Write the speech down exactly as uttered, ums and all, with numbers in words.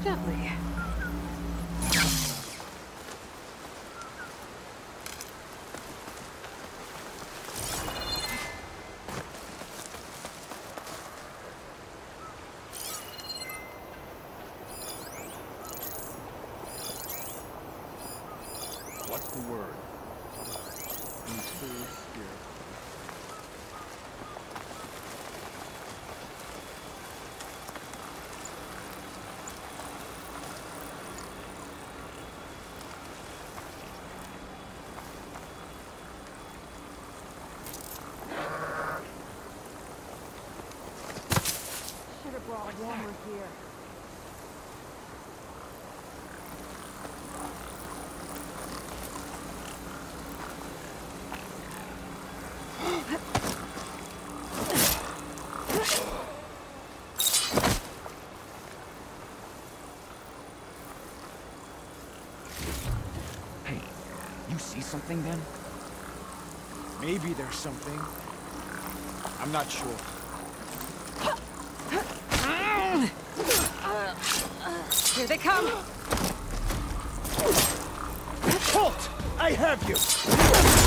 Gently. What's the word? Mysterious spirit. Should have brought warmer here. Hey, you see something then? Maybe there's something. I'm not sure. Here they come! Halt! I have you!